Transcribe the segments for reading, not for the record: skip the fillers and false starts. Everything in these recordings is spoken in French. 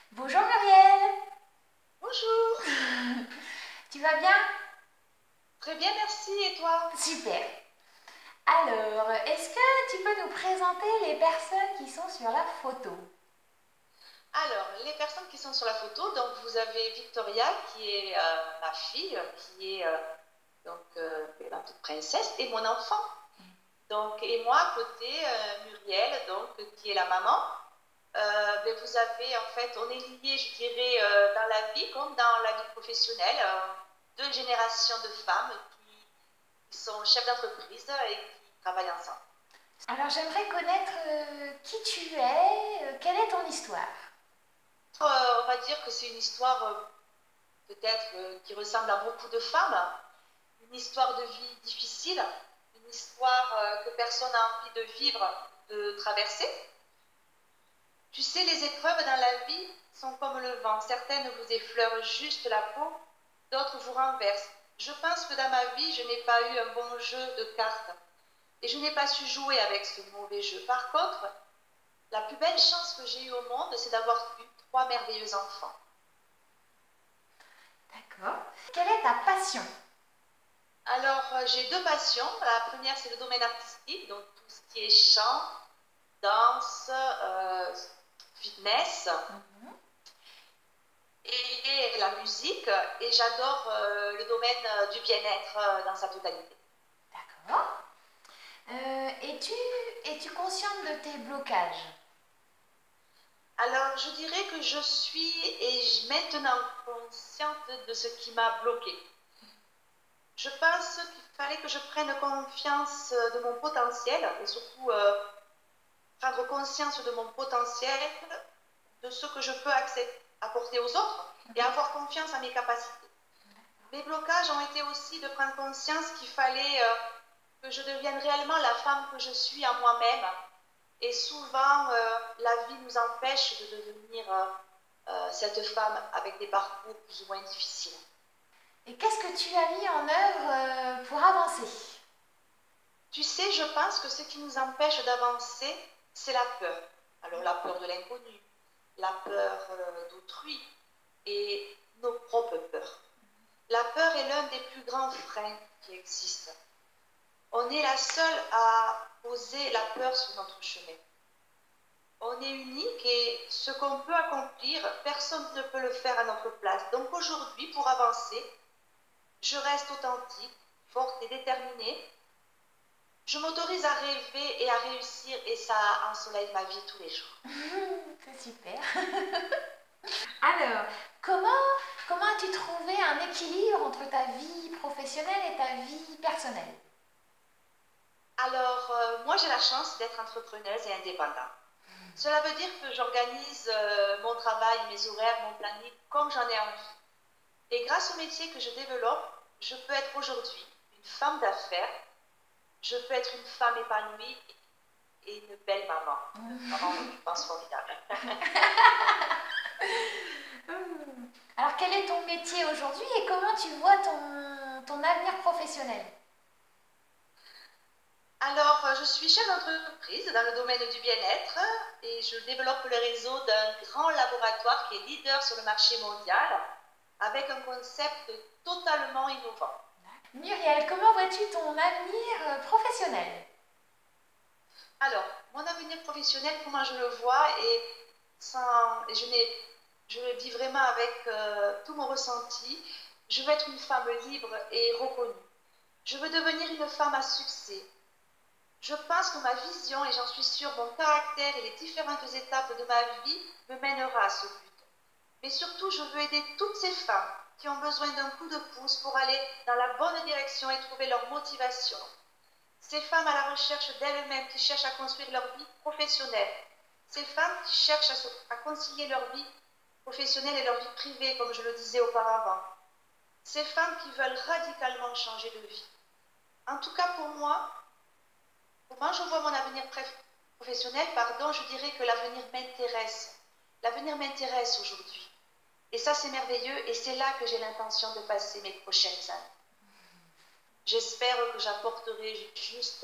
Bonjour Muriel, Bonjour, tu vas bien? très bien, merci. Et toi? Super. Alors, est-ce que tu peux nous présenter les personnes qui sont sur la photo? Alors, les personnes qui sont sur la photo, donc vous avez Victoria, qui est ma fille, qui est la petite princesse, et mon enfant. Donc, et moi, à côté, Muriel, donc, qui est la maman. Ben, vous avez, en fait, on est liés, je dirais, dans la vie comme dans la vie professionnelle, deux générations de femmes qui sont chefs d'entreprise et qui travaillent ensemble. Alors, j'aimerais connaître qui tu es, quelle est ton histoire? On va dire que c'est une histoire peut-être qui ressemble à beaucoup de femmes, une histoire de vie difficile, une histoire que personne n'a envie de vivre, de traverser. Tu sais, les épreuves dans la vie sont comme le vent. Certaines vous effleurent juste la peau, d'autres vous renversent. Je pense que dans ma vie, je n'ai pas eu un bon jeu de cartes et je n'ai pas su jouer avec ce mauvais jeu. Par contre, la plus belle chance que j'ai eue au monde, c'est d'avoir eu trois merveilleux enfants. D'accord. Quelle est ta passion? Alors, j'ai deux passions. La première, c'est le domaine artistique, donc tout ce qui est chant, danse, fitness et la musique. Et j'adore le domaine du bien-être dans sa totalité. D'accord. Es-tu consciente de tes blocages? Alors, je dirais que je suis maintenant consciente de ce qui m'a bloquée. Je pense qu'il fallait que je prenne confiance de mon potentiel et surtout prendre conscience de mon potentiel, de ce que je peux apporter aux autres et avoir confiance en mes capacités. Mes blocages ont été aussi de prendre conscience qu'il fallait que je devienne réellement la femme que je suis en moi-même. Et souvent, la vie nous empêche de devenir cette femme avec des parcours plus ou moins difficiles. Et qu'est-ce que tu as mis en œuvre pour avancer? Tu sais, je pense que ce qui nous empêche d'avancer, c'est la peur. Alors la peur de l'inconnu, la peur d'autrui et nos propres peurs. La peur est l'un des plus grands freins qui existent. On est la seule à poser la peur sur notre chemin. On est unique et ce qu'on peut accomplir, personne ne peut le faire à notre place. Donc aujourd'hui, pour avancer, je reste authentique, forte et déterminée. Je m'autorise à rêver et à réussir et ça ensoleille ma vie tous les jours. C'est super. Alors, comment as-tu trouvé un équilibre entre ta vie professionnelle et ta vie personnelle? Alors, moi j'ai la chance d'être entrepreneuse et indépendante. Cela veut dire que j'organise mon travail, mes horaires, mon planning comme j'en ai envie. Et grâce au métier que je développe, je peux être aujourd'hui une femme d'affaires, je peux être une femme épanouie et une belle maman. Une maman, je pense, formidable. Alors, quel est ton métier aujourd'hui et comment tu vois ton avenir professionnel? Alors, je suis chef d'entreprise dans le domaine du bien-être et je développe le réseau d'un grand laboratoire qui est leader sur le marché mondial avec un concept totalement innovant. Muriel, comment vois-tu ton avenir professionnel? Alors, mon avenir professionnel, comment je le vois et, et je le dis vraiment avec tout mon ressenti, je veux être une femme libre et reconnue. Je veux devenir une femme à succès. Je pense que ma vision, et j'en suis sûre, mon caractère et les différentes étapes de ma vie me mènera à ce but. Mais surtout, je veux aider toutes ces femmes qui ont besoin d'un coup de pouce pour aller dans la bonne direction et trouver leur motivation. Ces femmes à la recherche d'elles-mêmes, qui cherchent à construire leur vie professionnelle. Ces femmes qui cherchent à concilier leur vie professionnelle et leur vie privée, comme je le disais auparavant. Ces femmes qui veulent radicalement changer de vie. En tout cas, pour moi, comment je vois mon avenir professionnel, pardon, je dirais que l'avenir m'intéresse. L'avenir m'intéresse aujourd'hui. Et ça, c'est merveilleux et c'est là que j'ai l'intention de passer mes prochaines années. J'espère que j'apporterai juste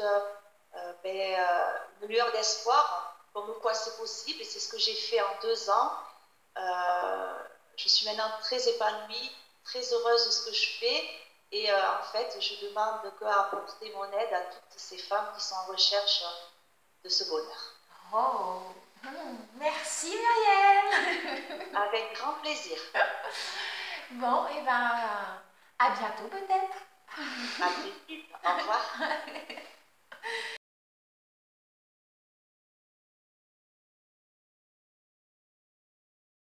une lueur d'espoir, comme quoi c'est possible, et c'est ce que j'ai fait en 2 ans. Je suis maintenant très épanouie, très heureuse de ce que je fais. Et en fait, je demande qu'à apporter mon aide à toutes ces femmes qui sont en recherche de ce bonheur. Oh, merci Muriel. Avec grand plaisir. Bon, et ben, à bientôt peut-être. À plus vite. Au revoir.